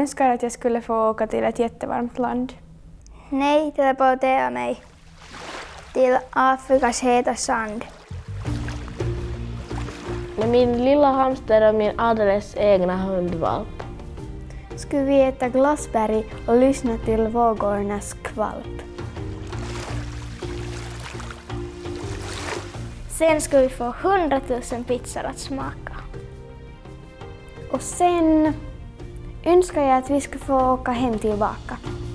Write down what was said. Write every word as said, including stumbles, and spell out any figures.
önskar att jag skulle få åka till ett jättevarmt land. Nej, teleportera mig till Afrikas heta sand. Med min lilla hamster och min alldeles egna hundvalp. Skulle vi äta glassberg och lyssna till vågornas skvalp. Sen ska vi få hundratusen pizzor att smaka. Och sen önskar jag att vi ska få åka hem tillbaka.